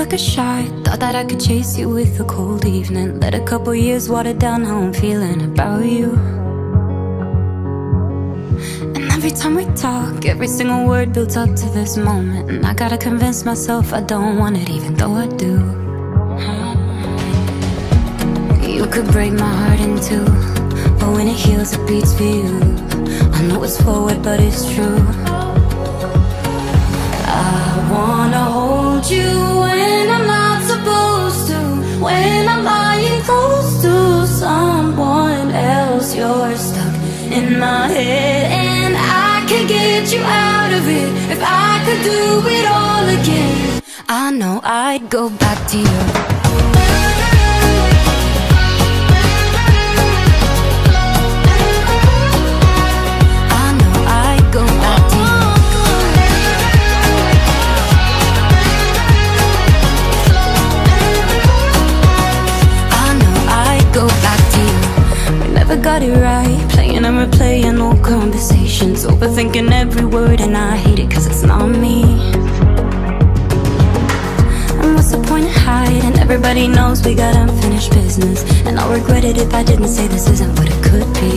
like a shot. Thought that I could chase you with a cold evening. Let a couple years water down how I'm feeling about you. And every time we talk, every single word builds up to this moment. And I gotta convince myself I don't want it, even though I do. You could break my heart in two, but when it heals it beats for you. I know it's forward but it's true. I wanna hold you when I'm not supposed to, when I'm lying close to someone else. You're stuck in my head and I could get you out of it if I could do it all again. I know I'd go back to you. Got it right, playing and replaying old conversations, overthinking every word, and I hate it cause it's not me. And what's the point of hiding? Everybody knows we got unfinished business, and I'll regret it if I didn't say this isn't what it could be.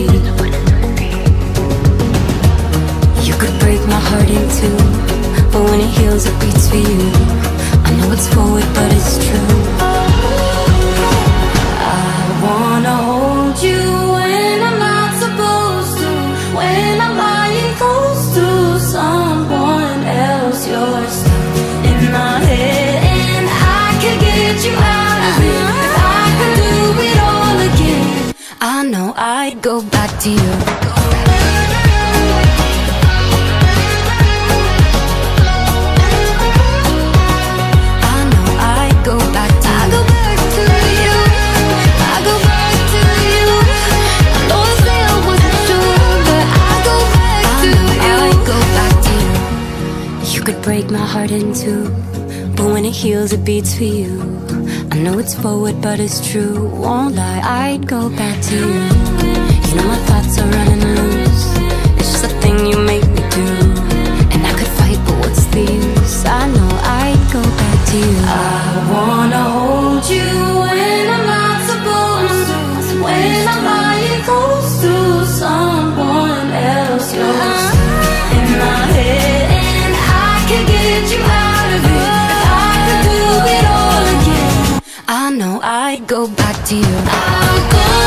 You could break my heart in two, but when it heals it beats for you. I know it's forward but it's true. I wanna hold you when I'm not supposed to, when I'm lying close to someone else. You're stuck in my head and I could get you out of it if I could do it all again. I know I'd go back to you. Break my heart in two, but when it heals it beats for you. I know it's forward but it's true, won't lie, I'd go back to you. You know my thoughts are running loose, it's just a thing you make me do. And I could fight but what's the use, I know I'd go back to you. I wanna hold you when I'm not supposed to, when I'm lying close to someone else. You're stuck in my head and I could get you out of it if I could do it all again. I know I'd go back to you. I'll go